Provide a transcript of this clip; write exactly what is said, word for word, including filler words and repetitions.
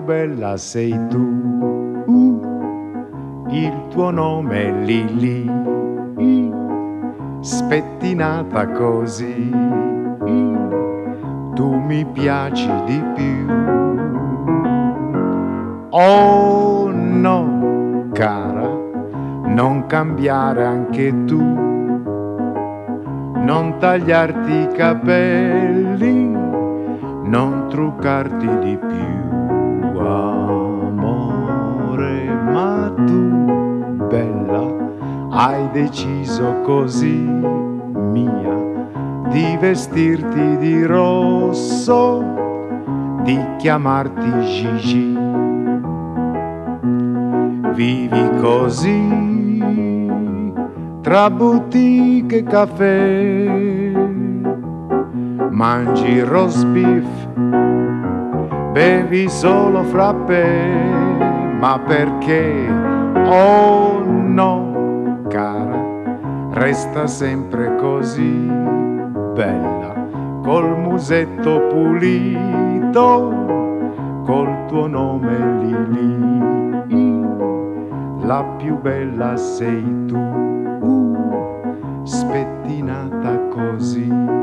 bella sei tu, uh, il tuo nome è Lili, uh, spettinata così, uh, tu mi piaci di più. Oh no, cara, non cambiare anche tu, non tagliarti i capelli, non truccarti di più, amore, ma tu, bella, hai deciso così, mia, di vestirti di rosso, di chiamarti Gigi. Vivi così tra boutique e caffè, mangi roast beef, bevi solo frappè, ma perché? Oh no, cara, resta sempre così bella, col musetto pulito, col tuo nome Lili. La più bella sei tu, uh, spettinata così.